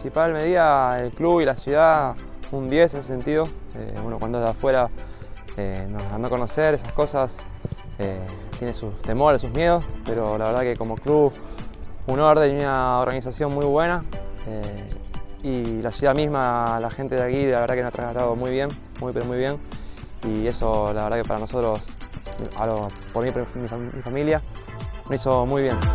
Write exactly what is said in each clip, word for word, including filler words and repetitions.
principal medida, el club y la ciudad, un diez en ese sentido. Eh, uno cuando es de afuera eh, nos anda a conocer esas cosas, eh, tiene sus temores, sus miedos, pero la verdad que como club, un orden y una organización muy buena. Eh, y la ciudad misma, la gente de aquí, la verdad que nos ha tratado muy bien, muy pero muy bien. Y eso, la verdad que para nosotros, hablo por mí, por mi, mi familia, me hizo muy bien.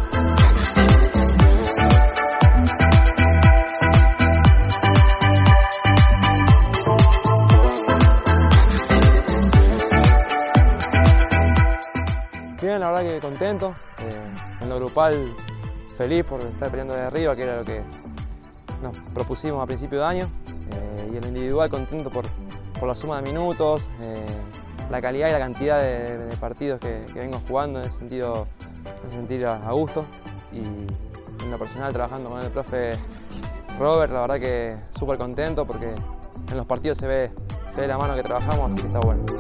Bien, la verdad que contento, eh, en lo grupal feliz por estar peleando de arriba, que era lo que nos propusimos a principio de año, eh, y en lo individual contento por, por la suma de minutos, eh, la calidad y la cantidad de, de partidos que, que vengo jugando, en ese sentido me sentir a, a gusto, y en lo personal trabajando con el profe Robert, la verdad que súper contento porque en los partidos se ve, se ve la mano que trabajamos, así que está bueno.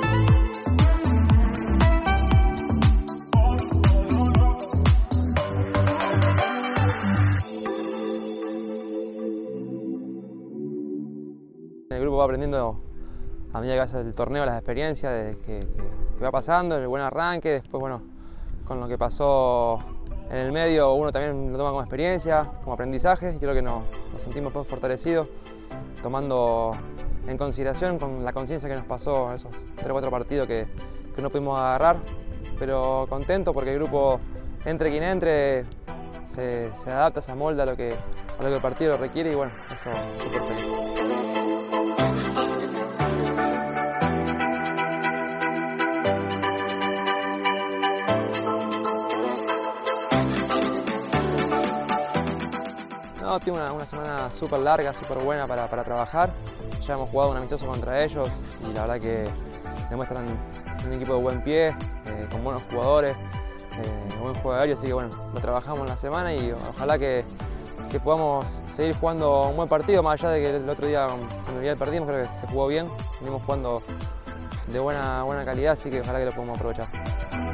El grupo va aprendiendo a medida que hace el torneo las experiencias de que, que, que va pasando, el buen arranque, después bueno, con lo que pasó en el medio uno también lo toma como experiencia, como aprendizaje, y creo que nos, nos sentimos pues fortalecidos, tomando en consideración con la conciencia que nos pasó esos tres o cuatro partidos que, que no pudimos agarrar, pero contento porque el grupo, entre quien entre, se, se adapta, se amolda a lo, que, a lo que el partido requiere, y bueno, eso súper feliz. No, tiene una, una semana súper larga, súper buena para, para trabajar. Ya hemos jugado un amistoso contra ellos y la verdad que demuestran un equipo de buen pie, eh, con buenos jugadores, eh, buen juego aéreo, así que bueno, lo trabajamos en la semana y ojalá que, que podamos seguir jugando un buen partido, más allá de que el otro día con Miguel perdimos, creo que se jugó bien, venimos jugando de buena, buena calidad, así que ojalá que lo podamos aprovechar.